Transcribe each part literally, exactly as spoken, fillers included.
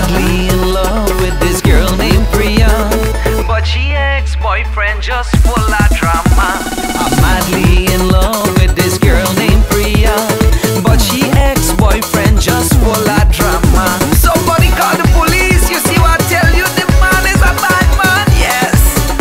madly in love with this girl named Priya, but she ex-boyfriend just full of drama. I'm madly in love with this girl named Priya, but she ex-boyfriend just full of drama. Somebody call the police. You see what I tell you? The man is a bad man. Yes.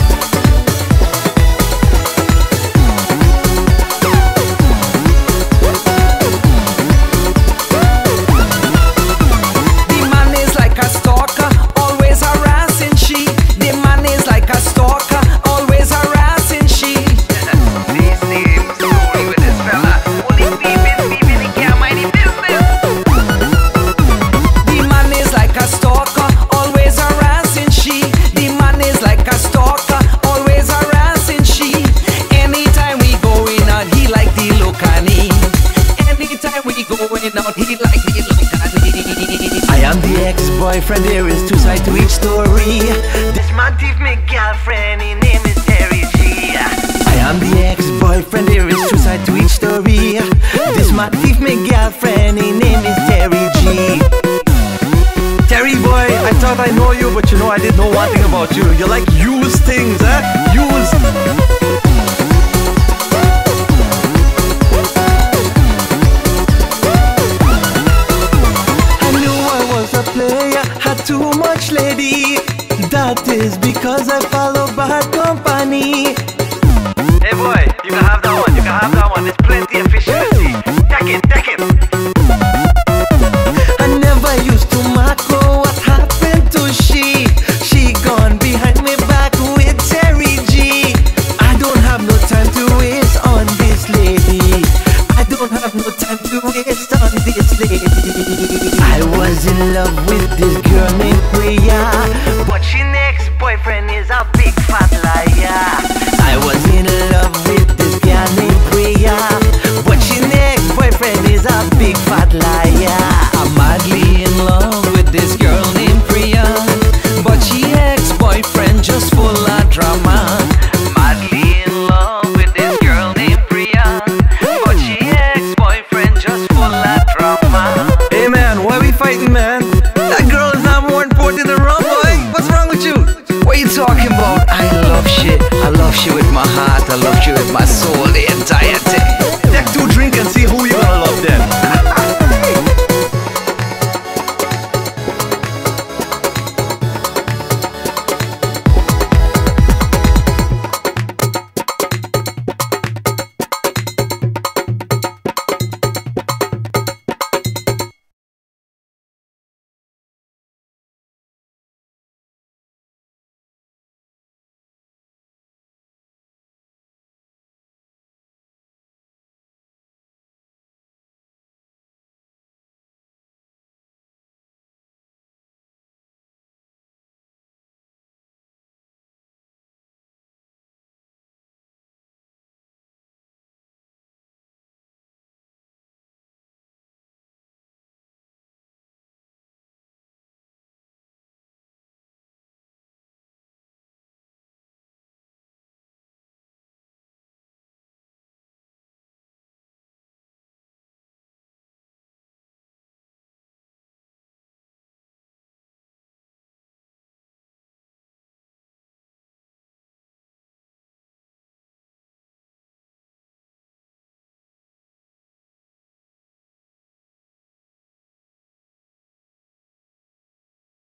The man is like a stalker, always harassing she. The man is like a stalker, always harassing she. This same story with this fella. Only peeping, peeping, he can't mind his business. The man is like a stalker, always harassing she. The man is like a stalker, always harassing she. Anytime we going out, he like the look on me. Anytime we going out, he like the look on me. I am the ex-boyfriend, there is two sides to each story. This man thief me girlfriend, his name is Terry G. I am the ex-boyfriend, there is two sides to each story. This man thief me girlfriend, his name is Terry G. Terry boy, I thought I know you, but you know I didn't know one thing about you. You like use things, eh? Use. I knew I was a player, had too much lady. That is because I follow bad company. Hey boy, you can have that one, you can have that one. There's plenty of efficiency. Take it, take it. I never used to macro, what happened to she? She gone behind me back with Terry G. I don't have no time to waste on this lady. I don't have no time to waste on this lady. I was in love with this girl named Priya, But your next boyfriend is a big fat liar. I was in love with this girl named Priya, but your next boyfriend is a big fat liar. I'm madly in love with this girl named Priya, but she ex-boyfriend just full of drama. Madly in love with this girl named Priya, but she ex-boyfriend just full of drama. Hey man, why we fighting, man? That girl is not more important than rum, boy. What's wrong with you? What you talking about? I love shit. I love shit with my heart. I love shit with my soul.